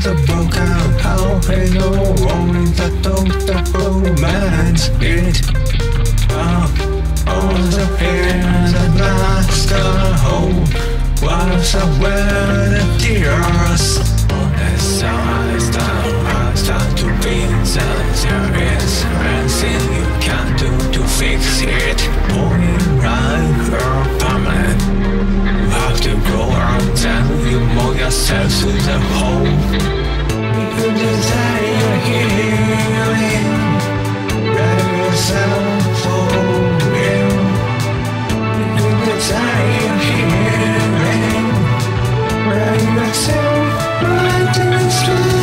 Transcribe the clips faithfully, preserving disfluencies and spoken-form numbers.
the book out, how I know only the total man's it. Up on the pairs and master home was a word of tears. As I start, I start to be serious. Anything you can do to fix it. Pulling right or permanent. You have to grow up, then you mold yourself to the hole. You desire healing, wrap yourself for real. You desire healing, wrap yourself right to the sky.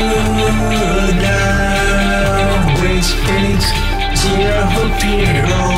Giraffe Pillow.